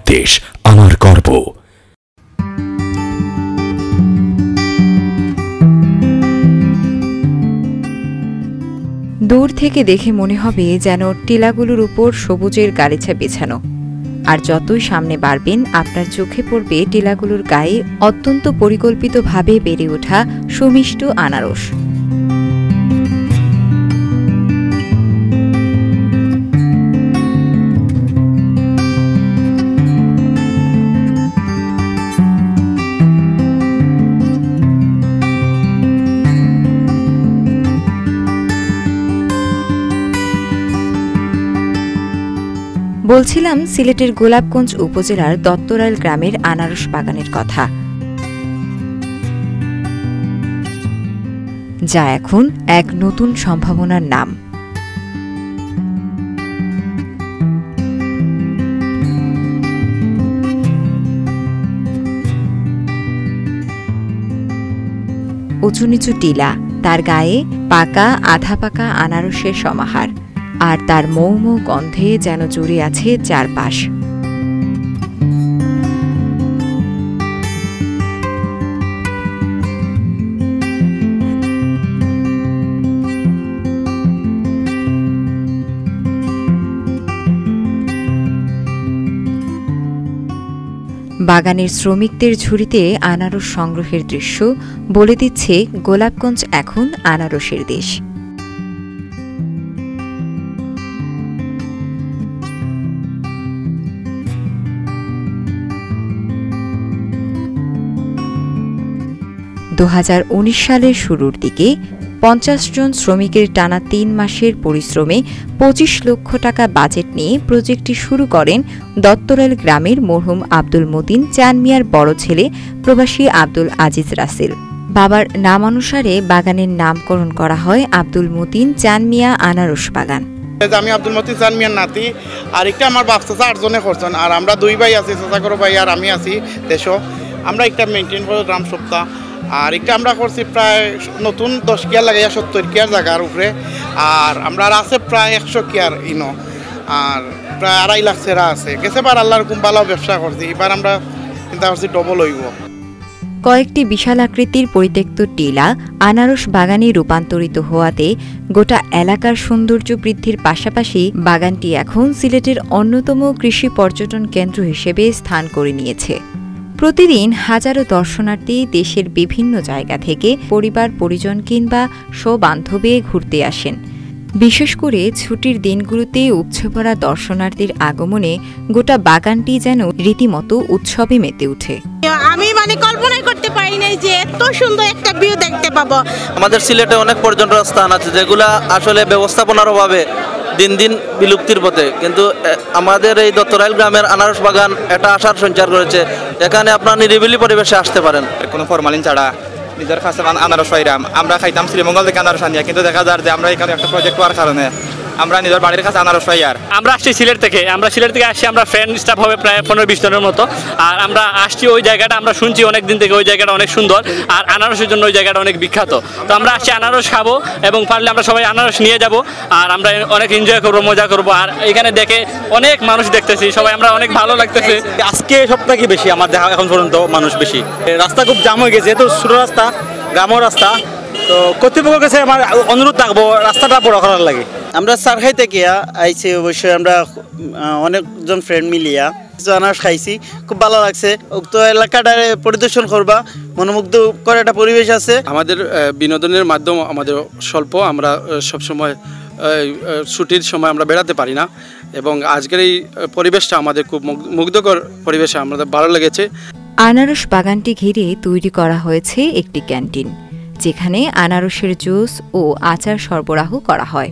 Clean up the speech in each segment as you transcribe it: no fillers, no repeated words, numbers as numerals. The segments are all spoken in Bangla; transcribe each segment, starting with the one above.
দেশ আমার গর্ব। দূর থেকে দেখে মনে হবে যেন টিলাগুলোর উপর সবুজের গালিচা বিছানো, আর যতই সামনে বাড়বেন আপনার চোখে পড়বে টিলাগুলোর গায়ে অত্যন্ত পরিকল্পিতভাবে বেড়ে ওঠা সুমিষ্ট আনারস। বলছিলাম সিলেটের গোলাপগঞ্জ উপজেলার দত্তরাইল গ্রামের আনারস বাগানের কথা, যা এখন এক নতুন সম্ভাবনার নাম। উঁচু নিচু টিলা, তার গায়ে পাকা আধা পাকা আনারসের সমাহার, আর তার মৌ মৌ গন্ধে যেন জুড়ে আছে চারপাশ। বাগানের শ্রমিকদের ঝুড়িতে আনারস সংগ্রহের দৃশ্য বলে দিচ্ছে গোলাপগঞ্জ এখন আনারসের দেশ। সালের শুরুর দিকে ৫০ জন শ্রমিকের টানা ৩ মাসের পরিশ্রমে ২৫ লক্ষ টাকা বাজেট নিয়ে প্রজেক্টটি শুরু করেন দত্তরাইল গ্রামের মরহুম আব্দুল মতিন চান মিয়ার বড় ছেলে প্রবাসী আব্দুল আজিজ রাসেল। বাবার নামানুসারে বাগানের নামকরণ করা হয় আব্দুল মতিন চান মিয়া আনারস বাগান। আমি আব্দুল মতিন চান মিয়ার নাতি, আর একটা আমার বাপ চাচা ৮ জনে করছেন, আর আমরা 2 ভাই আছি, চাচা করো ভাই আর আমি আছি দেশো। আমরা একটা মেনটেন করে গ্রাম সপ্তাহ, আর একটা আমরা করছি প্রায় নতুন 10 কেয়ার লাগাইয়া 70 কেয়ার জায়গার উপরে, আর আমরা আছে প্রায় 100 কেয়ার ইনো, আর প্রায় 2.5 লাখ সেরা আছে গেছে। বার আল্লাহর খুব ভালো ব্যবসা করছি, এবার আমরা চিন্তা করছি ডবল হইব। কয়েকটি বিশাল আকৃতির পরিত্যক্ত টিলা আনারস বাগানে রূপান্তরিত হওয়াতে গোটা এলাকার সৌন্দর্য বৃদ্ধির পাশাপাশি বাগানটি এখন সিলেটের অন্যতম কৃষি পর্যটন কেন্দ্র হিসেবে স্থান করে নিয়েছে। প্রতিদিন হাজারো দর্শনার্থী দেশের বিভিন্ন জায়গা থেকে পরিবার পরিজন কিংবা স্ববান্ধবে ঘুরতে আসেন। বিশেষ করে ছুটির দিনগুলোতে উপচে পড়া দর্শনার্থীর আগমনে গোটা বাগানটি যেন রীতিমতো উৎসবে মেতে ওঠে। আমি কল্পনাই করতে পারি নাই যে এত সুন্দর একটা ভিউ দেখতে পাবো। আমাদের সিলেটে অনেক পর্যটন স্থান আছে যেগুলা আসলে ব্যবস্থাপনার অভাবে দিন দিন বিলুপ্তির পথে, কিন্তু আমাদের এই দত্তরাইল গ্রামের আনারস বাগান একটা আশার সঞ্চার করেছে। এখানে আপনার নিরিবিলি পরিবেশে আসতে পারেন, কোনো ফরমালিন ছাড়া নিজের কাছে আনারস পাইরাম। আমরা খাইতাম শ্রীমঙ্গল থেকে আনারস আনিয়া, কিন্তু দেখা যায় যে আমরা এখানে একটা প্রজেক্ট হওয়ার কারণে আমরা নিজের বাড়ির কাছে আনারস পাই। আর আমরা আসছি সিলেট থেকে, আসছি, আমরা ফ্রেন্ড স্টাফ হবে প্রায় 15-20 জনের মতো। আর আমরা আসছি ওই জায়গাটা, আমরা শুনছি অনেক দিন থেকে ওই জায়গাটা অনেক সুন্দর, আর আনারসের জন্য ওই জায়গাটা অনেক বিখ্যাত। তো আমরা আসছি আনারস খাবো, এবং পারলে আমরা সবাই আনারস নিয়ে যাব, আর আমরা অনেক এনজয় করবো, মজা করবো। আর এখানে দেখে অনেক মানুষ দেখতেছি, সবাই আমরা অনেক ভালো লাগতেছে। আজকে সবথেকে বেশি আমার দেখা এখন পর্যন্ত মানুষ বেশি। রাস্তা খুব জাম হয়ে গেছে, তো ছোট রাস্তা, গ্রামের রাস্তা। তো কর্তৃপক্ষের কাছে আমার অনুরোধ থাকবো রাস্তাটা বড় করার লাগে। আমরা চার খাইতে গিয়া আইছি, অবশ্যই আমরা অনেকজন ফ্রেন্ড মিলিয়া আনারস খাইছি, খুব ভালো লাগছে। তো এলাকাটারে পরিদর্শন করবা, মনোমুগ্ধ করে একটা পরিবেশ আছে। আমাদের বিনোদনের মাধ্যম আমাদের স্বল্প, আমরা সবসময় ছুটির সময় আমরা বেড়াতে পারি না, এবং আজকের এই পরিবেশটা আমাদের খুব মুগ্ধকর পরিবেশ, আমাদের ভালো লেগেছে। আনারস বাগানটি ঘিরে তৈরি করা হয়েছে একটি ক্যান্টিন, যেখানে আনারসের জুস ও আচার সরবরাহ করা হয়।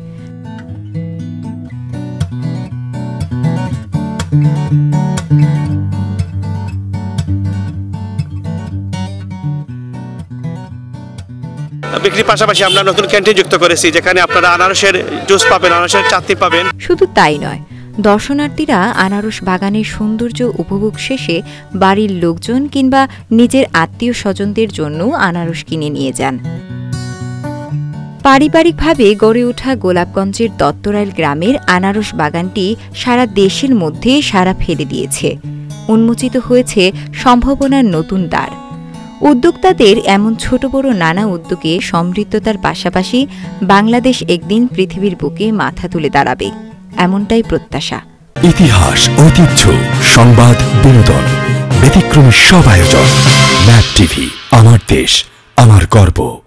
বিক্রির পাশাপাশি আমরা নতুন ক্যান্টিন যুক্ত করেছি, যেখানে আপনারা আনারসের জুস পাবেন, আনারসের চাটনি পাবেন। শুধু তাই নয়, দর্শনার্থীরা আনারস বাগানের সৌন্দর্য উপভোগ শেষে বাড়ির লোকজন কিংবা নিজের আত্মীয় স্বজনদের জন্য আনারস কিনে নিয়ে যান। পারিবারিকভাবে গড়ে ওঠা গোলাপগঞ্জের দত্তরাইল গ্রামের আনারস বাগানটি সারা দেশের মধ্যে সাড়া ফেলে দিয়েছে। উন্মোচিত হয়েছে সম্ভাবনার নতুন দ্বার। উদ্যোক্তাদের এমন ছোট বড় নানা উদ্যোগে সমৃদ্ধতার পাশাপাশি বাংলাদেশ একদিন পৃথিবীর বুকে মাথা তুলে দাঁড়াবে, এমনটাই প্রত্যাশা। ইতিহাস, ঐতিহ্য, সংবাদ, বিনোদন, ব্যতিক্রমী সব আয়োজন। ম্যাপ টিভি, আমার দেশ, আমার গর্ব।